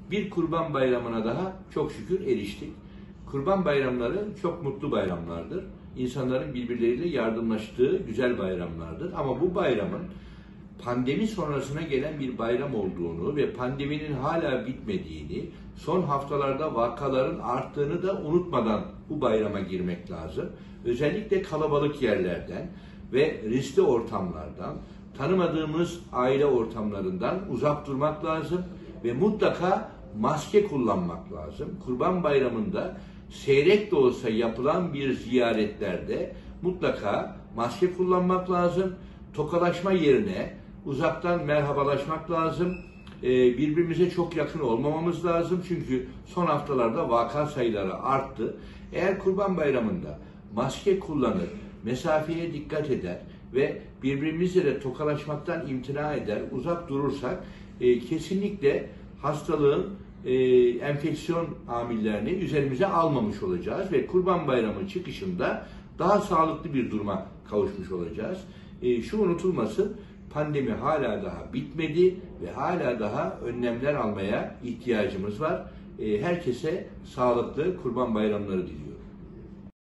Bir Kurban Bayramı'na daha çok şükür eriştik. Kurban bayramları çok mutlu bayramlardır. İnsanların birbirleriyle yardımlaştığı güzel bayramlardır. Ama bu bayramın pandemi sonrasına gelen bir bayram olduğunu ve pandeminin hala bitmediğini, son haftalarda vakaların arttığını da unutmadan bu bayrama girmek lazım. Özellikle kalabalık yerlerden ve riskli ortamlardan, tanımadığımız aile ortamlarından uzak durmak lazım ve mutlaka maske kullanmak lazım. Kurban Bayramı'nda seyrek de olsa yapılan bir ziyaretlerde mutlaka maske kullanmak lazım. Tokalaşma yerine uzaktan merhabalaşmak lazım. Birbirimize çok yakın olmamamız lazım. Çünkü son haftalarda vaka sayıları arttı. Eğer Kurban Bayramı'nda maske kullanır, mesafeye dikkat eder ve birbirimizle de tokalaşmaktan imtina eder, uzak durursak kesinlikle hastalığın enfeksiyon amillerini üzerimize almamış olacağız ve Kurban Bayramı çıkışında daha sağlıklı bir duruma kavuşmuş olacağız. Şu unutulmasın, pandemi hala daha bitmedi ve hala daha önlemler almaya ihtiyacımız var. Herkese sağlıklı Kurban Bayramları diliyorum.